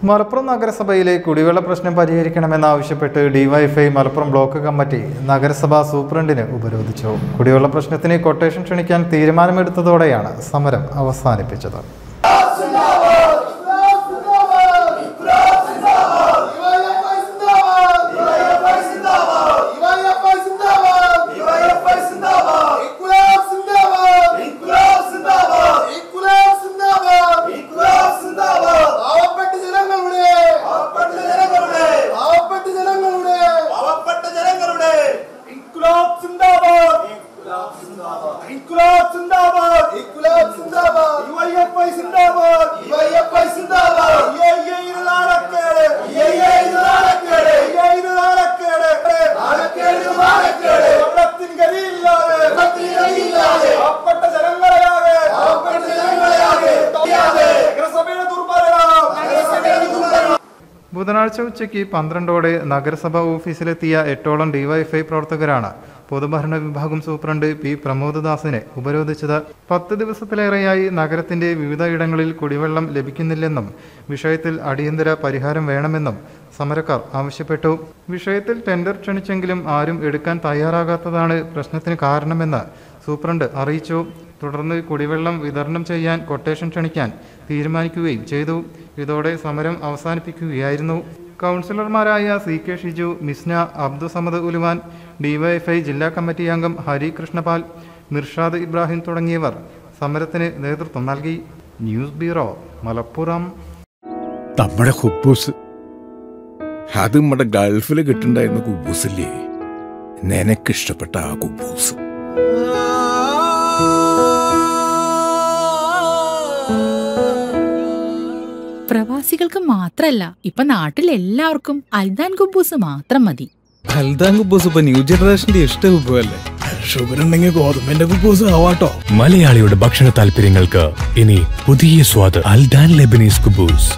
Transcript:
മലപ്പുറം നഗരസഭയിലെ കുടിവെള്ള പ്രശ്നം പരിഹരിക്കണമെന്നാവശ്യപ്പെട്ട് ഡിവൈഎഫ്ഐ മലപ്പുറം ബ്ലോക്ക് കമ്മിറ്റി നഗരസഭാ സൂപ്രണ്ടിനെ ഉപരോധിച്ചു. കുടിവെള്ള പ്രശ്നത്തിന് കൊട്ടേഷൻ ക്ഷണിക്കാൻ തീരുമാനമെടുത്തതോടെയാണ് സമരം അവസാനിപ്പിച്ചത്. ബുധനാഴ്ച ഉച്ചയ്ക്ക് 12ഓടെ നഗരസഭാ ഓഫീസിലെത്തിയ 8ഓളം ഡിവൈഎഫ്ഐ പ്രവർത്തകരാണ് പൊതുഭരണ വിഭാഗം സൂപ്രണ്ട് പി പ്രമോദ് ദാസിനെ ഉപരോധിച്ചത്. 10 ദിവസത്തിലേറെയായി നഗരത്തിന്റെ വിവിധയിടങ്ങളിൽ കുടിവെള്ളം ലഭിക്കുന്നില്ലെന്നും വിഷയത്തിൽ അടിയന്തര പരിഹാരം വേണമെന്നും സമരക്കാർ ആവശ്യപ്പെട്ടു. വിഷയത്തിൽ ടെൻഡർ ക്ഷണിച്ചെങ്കിലും ആരും എടുക്കാൻ തയ്യാറാകാത്തതാണ് പ്രശ്നത്തിന് കാരണമെന്ന് സൂപ്രണ്ട് അറിയിച്ചു. തുടർന്ന് കുടിവെള്ളം വിതരണം ചെയ്യാൻ കൊട്ടേഷൻ ക്ഷണിക്കാൻ തീരുമാനിക്കുകയും ചെയ്തു. ഇതോടെ സമരം അവസാനിപ്പിക്കുകയായിരുന്നു. കൗൺസിലർമാരായ CK ഷിജു, മിസ്ന, അബ്ദുസമദ് ഉലുവാൻ, ഡിവൈഎഫ്ഐ ജില്ലാ കമ്മിറ്റി അംഗം ഹരി കൃഷ്ണപാൽ, മിർഷാദ് ഇബ്രാഹിം തുടങ്ങിയവർ സമരത്തിന് നേതൃത്വം നൽകി. News bureau, Malappuram. നമ്മുടെ കുബൂസ് അത് നമ്മുടെ ഗൾഫിൽ കിട്ടുണ്ടായിരുന്ന കുബൂസില്ലേ, നിനക്കിഷ്ടപ്പെട്ട ആ കുബൂസ്. പ്രവാസികൾക്ക് മാത്രല്ല, ഇപ്പൊ നാട്ടിലെല്ലാവർക്കും അൽദാൻ കുബൂസ് മാത്രം മതി. അൽദാൻ കുബൂസ് ഇപ്പൊ ന്യൂ ജനറേഷന്റെ ഇഷ്ട കുബുവല്ലേ. ഷുഗർ ഉണ്ടെങ്കിൽ ഗോതമ്പിന്റെ കുബൂസ് ആവാട്ടോ. മലയാളിയുടെ ഭക്ഷണ താല്പര്യങ്ങൾക്ക് ഇനി പുതിയ സ്വാദ്. അൽദാൻ ലെബനീസ് കുബൂസ്.